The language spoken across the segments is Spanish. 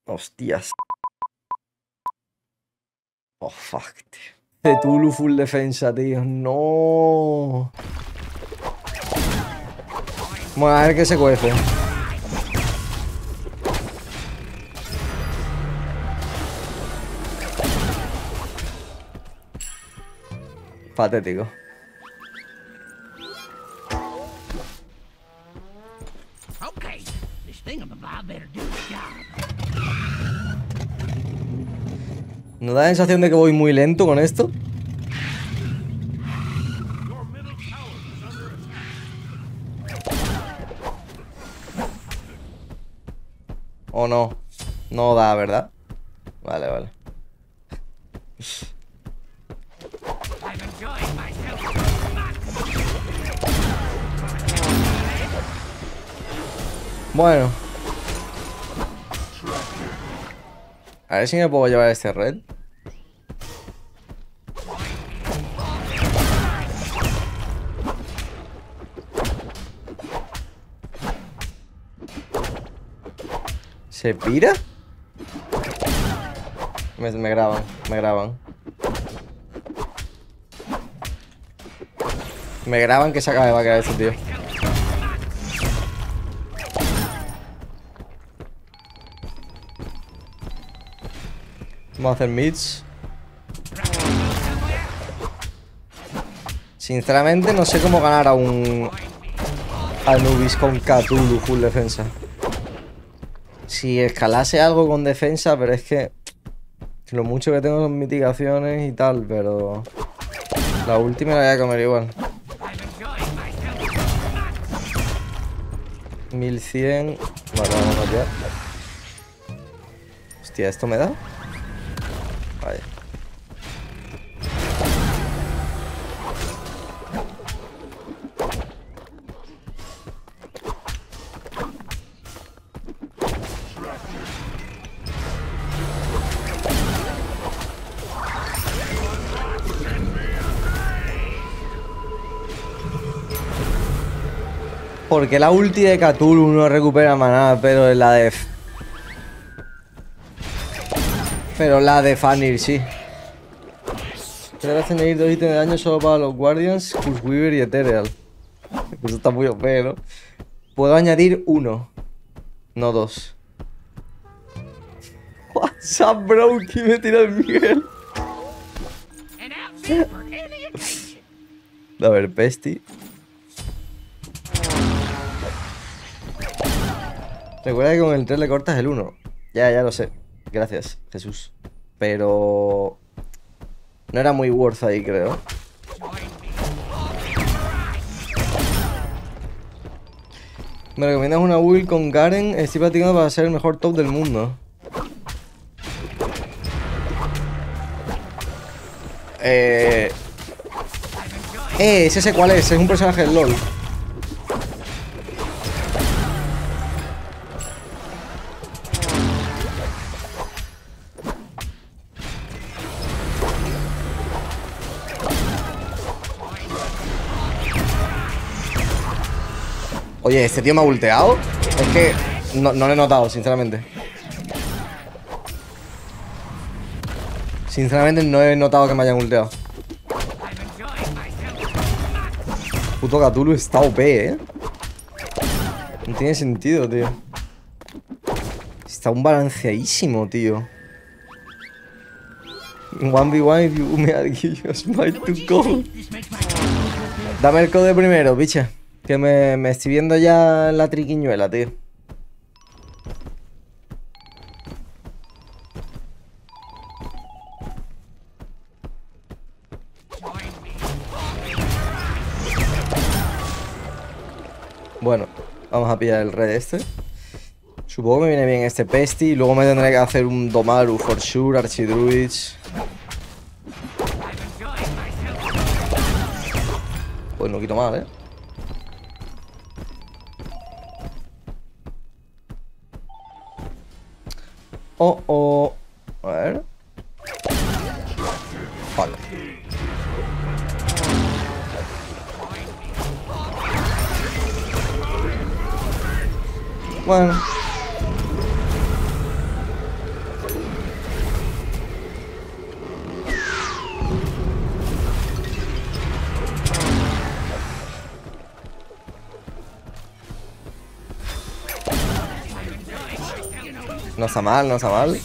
Hostias. Oh, fuck, tío. Cthulhu full defensa, tío. No. Bueno, a ver qué se cuece. Patético. ¿No da la sensación de que voy muy lento con esto? ¿O no? No da, ¿verdad? Vale, vale. Bueno. A ver si me puedo llevar este red. ¿Se pira? Me graban, me graban. Me graban que se acaba de vaquear ese tío. Vamos a hacer mids. Sinceramente no sé cómo ganar a un Anubis con Cthulhu full defensa. Si escalase algo con defensa, pero es que lo mucho que tengo son mitigaciones y tal, pero la última la voy a comer igual. 1100. Vale, vámonos ya. Hostia, ¿esto me da? Vaya. Porque la ulti de Cthulhu no recupera maná, pero la de... Pero la de Fanir sí. Creo que hacen añadir 2 ítems de daño solo para los Guardians, Cursweaver y Ethereal. Eso está muy OP, ¿no? Puedo añadir 1, no 2. What's up, bro? ¿Quién me tira el Miguel? A ver, Pesti. Recuerda que con el 3 le cortas el 1. Ya lo sé. Gracias, Jesús. Pero... no era muy worth ahí, creo. Me recomiendas una build con Garen. Estoy practicando para ser el mejor top del mundo. ¿Es ese cuál es? Es un personaje del LoL. Oye, ¿este tío me ha ulteado? Es que no lo he notado, sinceramente. Sinceramente no he notado que me hayan ulteado. Puto Cthulhu está OP, No tiene sentido, tío. Está un balanceadísimo, tío. 1v1 if you me give you a smite to go. Dame el code primero, bicha. Que me estoy viendo ya la triquiñuela, tío. Bueno, vamos a pillar el red este. Supongo que me viene bien este Pesti. Y luego me tendré que hacer un Domaru for sure, Archidruids. Pues no quito mal, Oh. A ver. Fuck. Bueno. No está mal, no está mal.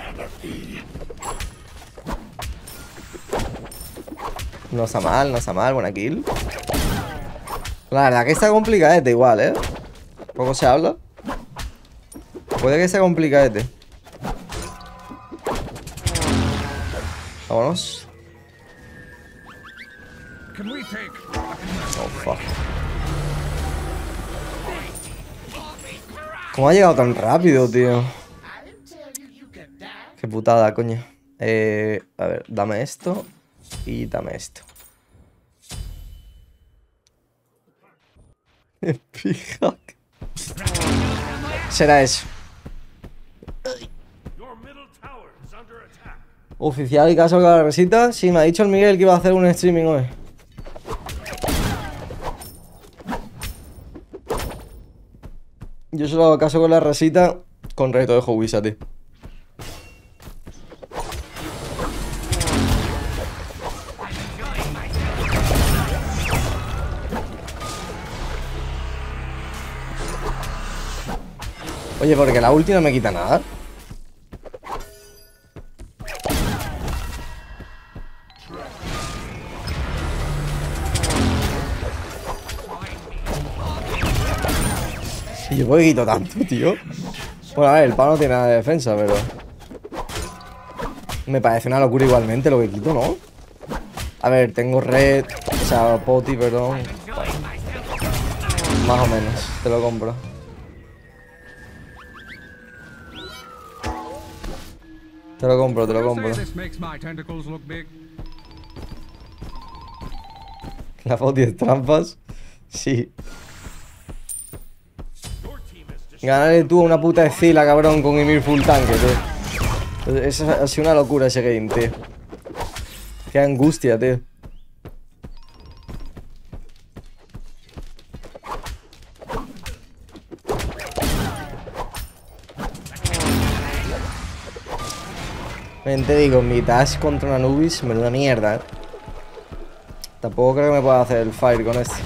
No está mal, no está mal. Buena kill. La verdad que está complicadete igual, ¿eh? Poco se habla. Puede que sea complicadete. Vámonos. Oh, fuck. ¿Cómo ha llegado tan rápido, tío? Qué putada, coño. A ver, dame esto. Y dame esto. Fija. Será eso. Oficial y caso con la resita. Sí, me ha dicho el Miguel que iba a hacer un streaming hoy. Yo solo hago caso con la resita con reto de Hobbies a ti. Oye, porque la ulti no me quita nada. Si yo puedo quito tanto, tío. Bueno, a ver, el pavo no tiene nada de defensa, pero... me parece una locura igualmente lo que quito, ¿no? A ver, tengo red... o sea, poti, perdón. Bueno, más o menos, te lo compro. Te lo compro, te lo compro. La poti es trampas. Sí. Ganarle tú a una puta escila, cabrón, con Ymir full tanque, tío. Eso ha sido una locura ese game, tío. Qué angustia, tío. Te digo, mi dash contra un Anubis, menuda mierda, ¿eh? Tampoco creo que me pueda hacer el fire con este.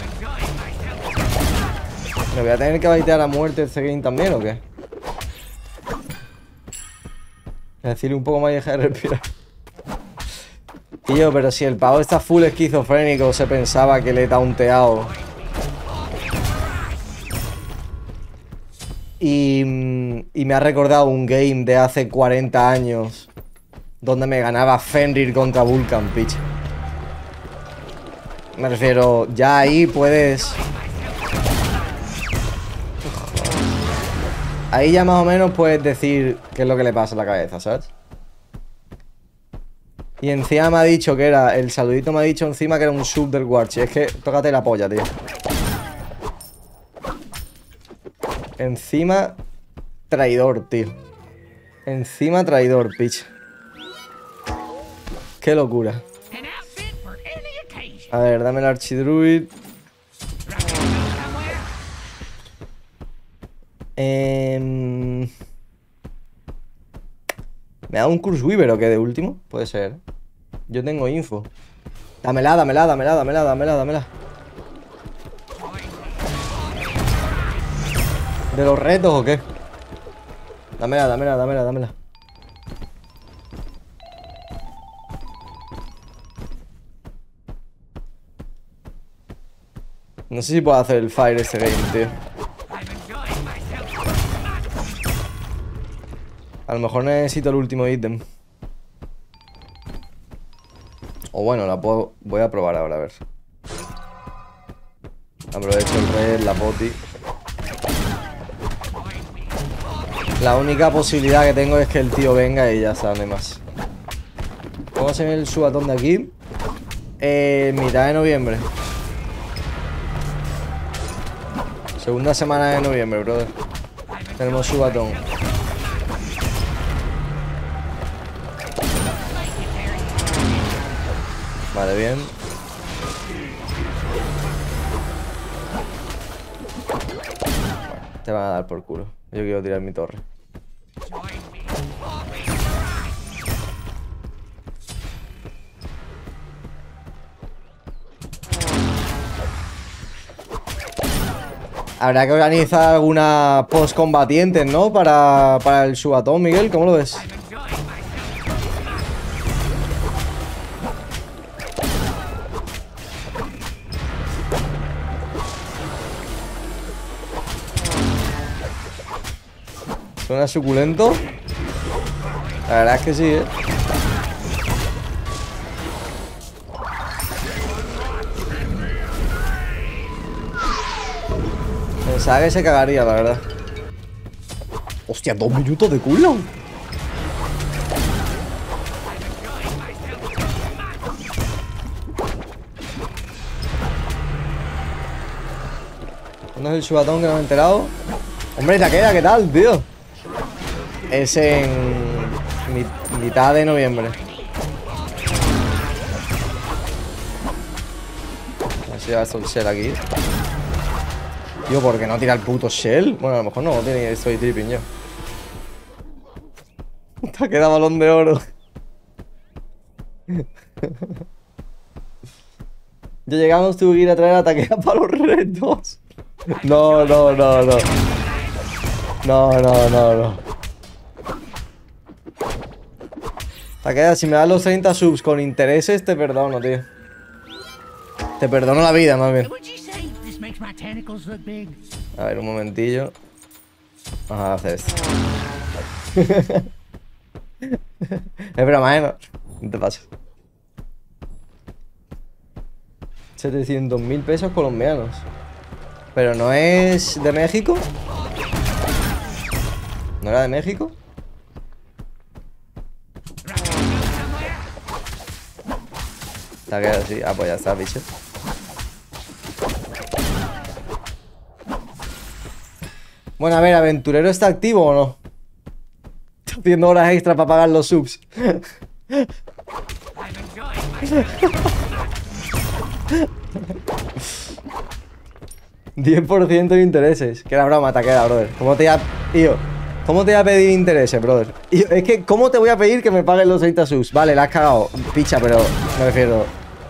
¿Me voy a tener que baitear a muerte este game también o qué? Decirle un poco más y dejar de respirar. Tío, pero si el pavo está full esquizofrénico, se pensaba que le he taunteado. Y me ha recordado un game de hace 40 años donde me ganaba Fenrir contra Vulcan, pitch. Me refiero, ya ahí puedes... ahí ya más o menos puedes decir qué es lo que le pasa a la cabeza, ¿sabes? Y encima me ha dicho que era... el saludito me ha dicho encima que era un sub del Warchi. Es que tócate la polla, tío. Encima... traidor, tío. Encima traidor, pitch. Qué locura. A ver, dame el Archidruid. ¿Me da un Cruciweaver o qué de último? Puede ser. Yo tengo info. Dámela, dámela, dámela, dámela, dámela, dámela. ¿De los retos o qué? Dámela, dámela, dámela, dámela. No sé si puedo hacer el fire ese game, tío. A lo mejor necesito el último ítem. O bueno, la puedo... voy a probar ahora, a ver. Aprovecho el red, la poti. La única posibilidad que tengo es que el tío venga y ya sale más. ¿Cómo se ve el subatón de aquí? Mitad de noviembre. Segunda semana de noviembre, brother. Tenemos subatón. Vale, bien. Te van a dar por culo. Yo quiero tirar mi torre. Habrá que organizar alguna post-combatientes, ¿no? Para el subatón, Miguel, ¿cómo lo ves? Suena suculento. La verdad es que sí, ¿eh? Pensaba que se cagaría, la verdad. Hostia, 2 minutos de cooldown. ¿Dónde es el subatón que no me he enterado? Hombre, Takeda, ¿qué tal, tío? Es en mitad de noviembre. A ver si va a estar el Shell aquí. Tío, ¿por qué no tira el puto Shell? Bueno, a lo mejor no tiene, estoy tripping yo. Takeda, balón de oro. Ya llegamos, tuve que ir a traer a Takeda para los retos. No. No. Takeda, si me das los 30 subs con intereses, te perdono, tío. Te perdono la vida, más bien. A ver, un momentillo. Vamos a hacer esto. Es broma, ¿eh? No te pases. 700.000 pesos colombianos. Pero no es de México. ¿No era de México? Está quedado así. Ah, pues ya está, bicho. Bueno, a ver, ¿aventurero está activo o no? Está haciendo horas extra para pagar los subs. 10% de intereses. Que era broma, Takeda, brother. ¿Cómo te iba a pedir intereses, brother? Es que, ¿cómo te voy a pedir que me paguen los 30 subs? Vale, la has cagado, picha, pero me refiero.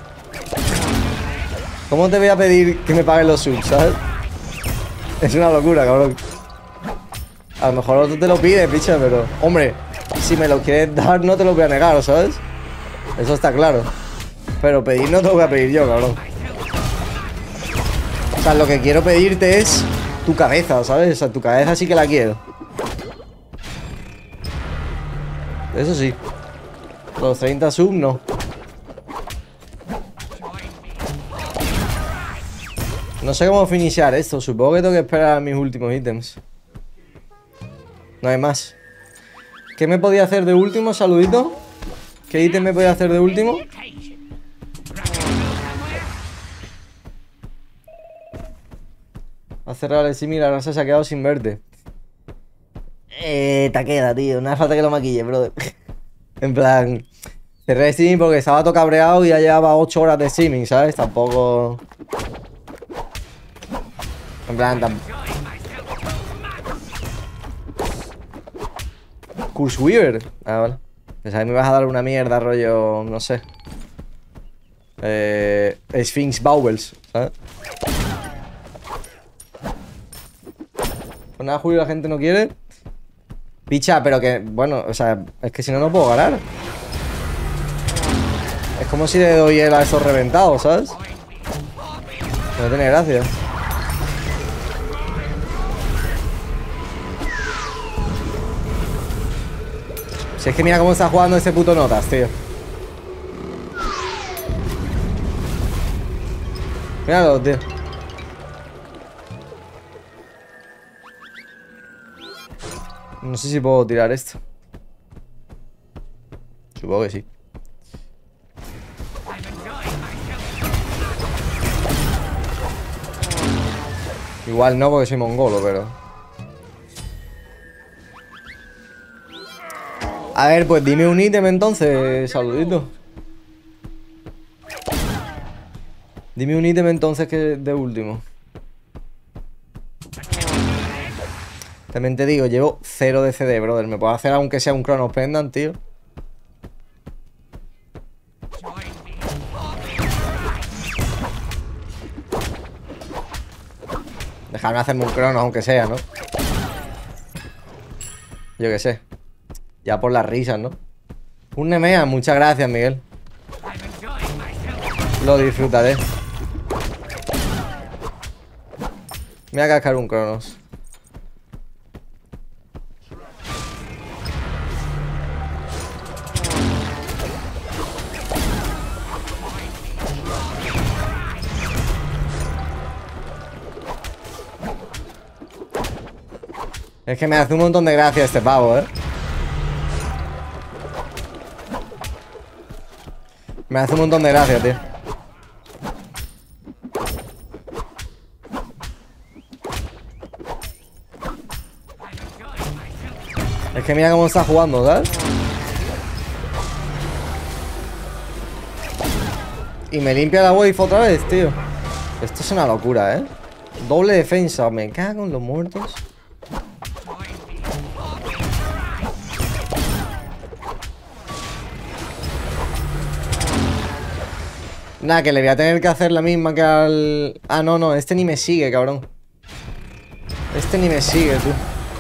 ¿Cómo te voy a pedir que me paguen los subs, sabes? Es una locura, cabrón. A lo mejor otro te lo pide, picha, pero... Hombre, si me lo quieres dar, no te lo voy a negar, ¿sabes? Eso está claro. Pero pedir no te lo voy a pedir yo, cabrón. O sea, lo que quiero pedirte es tu cabeza, ¿sabes? O sea, tu cabeza sí que la quiero. Eso sí. Los 30 subs no. No sé cómo finishar esto. Supongo que tengo que esperar a mis últimos ítems. No hay más. ¿Qué me podía hacer de último, saludito? ¿Qué ítem me podía hacer de último? Ha cerrado el stream y la raza se ha quedado sin verte. Takeda, tío. No hace falta que lo maquille, brother. En plan... Cerré el stream porque estaba todo cabreado y ya llevaba 8 horas de streaming, ¿sabes? Tampoco... En plan... Kurzweaver. Ah, vale. Pensaba que me ibas a dar una mierda, rollo... No sé. Sphinx Bowels, ¿sabes? Pues nada, Julio, la gente no quiere. Picha, pero que... Bueno, o sea... Es que si no, no puedo ganar. Es como si le doy a esos reventados, ¿sabes? No tiene gracia. Si es que mira cómo está jugando ese puto Notas, tío. Míralo, tío. No sé si puedo tirar esto. Supongo que sí. Igual no, porque soy mongolo, pero... A ver, pues dime un ítem entonces, saludito. Dime un ítem entonces que de último. También te digo, llevo 0 de CD, brother. ¿Me puedo hacer aunque sea un Chronos Pendant, tío? Dejarme hacerme un crono, aunque sea, ¿no? Yo qué sé. Ya por las risas, ¿no? Un Nemea, muchas gracias, Miguel. Lo disfrutaré. Me voy a cascar un cronos. Es que me hace un montón de gracia este pavo, ¿eh? Me hace un montón de gracia, tío. Es que mira cómo está jugando, ¿sabes? Y me limpia la wave otra vez, tío. Esto es una locura, ¿eh? Doble defensa, me cago en los muertos. Nada, que le voy a tener que hacer la misma que al... Ah, no, no, este ni me sigue, cabrón. Este ni me sigue, tú.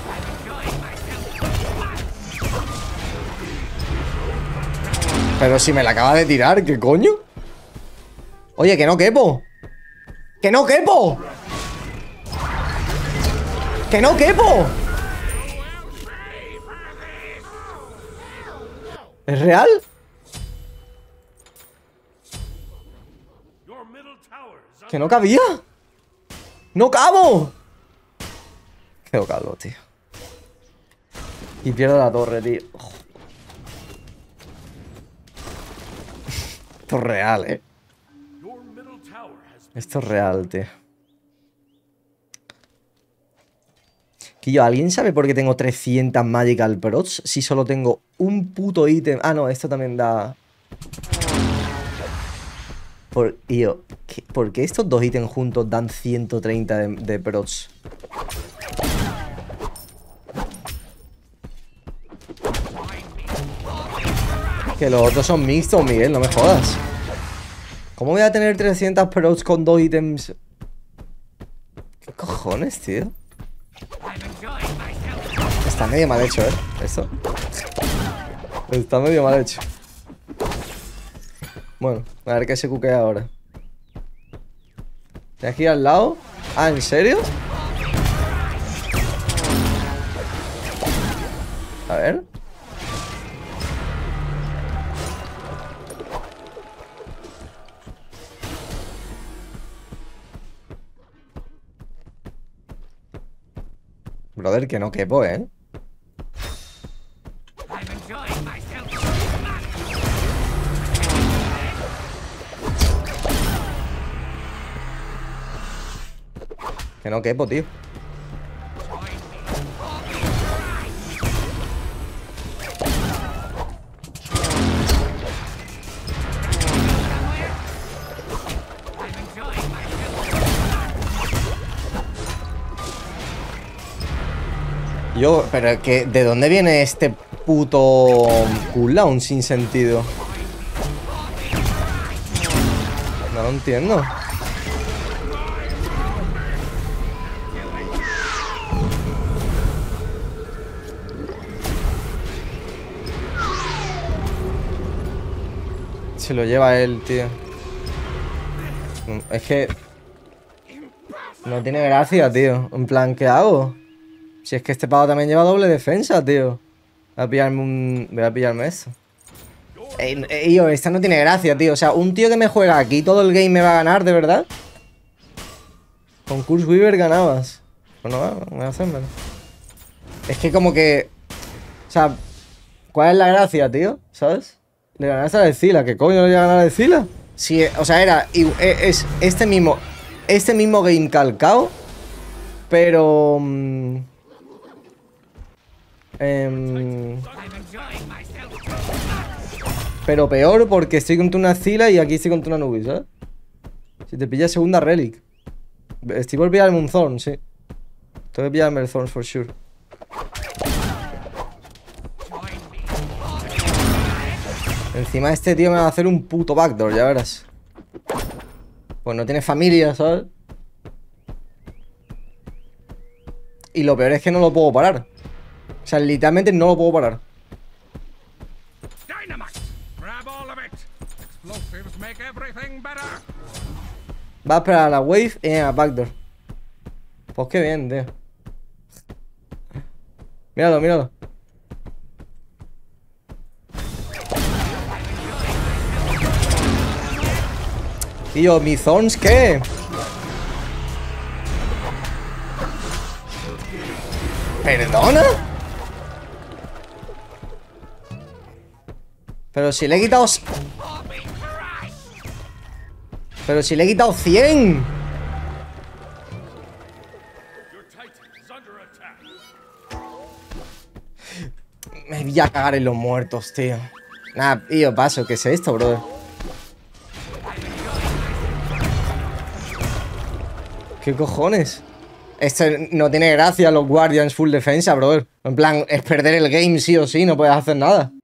Pero si me la acaba de tirar, ¿qué coño? Oye, que no quepo. ¡Que no quepo! ¡Que no quepo! ¿Es real? ¡Que no cabía! ¡No cabo! Quedo calvo, tío. Y pierdo la torre, tío. Oh. Esto es real, ¿eh? Esto es real, tío. Quillo, ¿alguien sabe por qué tengo 300 Magical Procs si solo tengo un puto ítem? Ah, no, esto también da... ¿Por qué estos dos ítems juntos dan 130 de Procs? Que los otros son mixtos, Miguel, no me jodas. ¿Cómo voy a tener 300 Procs con dos ítems? ¿Qué cojones, tío? Está medio mal hecho, ¿eh? Esto. Está medio mal hecho. Bueno, a ver qué se cuquea ahora. ¿De aquí al lado? Ah, ¿en serio? A ver. Brother, que no quepo, ¿eh? Que no quepo, tío. Yo, pero que ¿de dónde viene este puto cooldown sin sentido? No lo entiendo. Se lo lleva él, tío. Es que... no tiene gracia, tío. En plan, ¿qué hago? Si es que este pavo también lleva doble defensa, tío. Voy a pillarme eso. Esta no tiene gracia, tío. O sea, un tío que me juega aquí todo el game me va a ganar, ¿de verdad? Con Curse Weaver ganabas. Pues no, voy a hacérmelo. Es que como que... O sea, ¿cuál es la gracia, tío? ¿Sabes? Le ganaste a Decila. ¿Qué coño le voy a ganar a Decila? Sí, o sea, es este mismo game calcado, pero... pero peor porque estoy contra una Zila y aquí estoy contra una Nubis, ¿sabes? Si te pillas segunda Relic. Estoy por pillarme un Thorn, sí. Tengo que pillarme el Thorn for sure. Encima este tío me va a hacer un puto backdoor, ya verás. Pues no tiene familia, ¿sabes? Y lo peor es que no lo puedo parar. O sea, literalmente no lo puedo parar. Va a esperar a la wave y a backdoor. Pues qué bien, tío. Míralo, míralo. Tío, ¿mi Thorns qué? ¿Perdona? Pero si le he quitado... Pero si le he quitado 100. Me voy a cagar en los muertos, tío. Nada, tío, paso. ¿Qué es esto, brother? ¿Qué cojones? Esto no tiene gracia, los Guardians full defensa, brother. En plan, es perder el game sí o sí, no puedes hacer nada.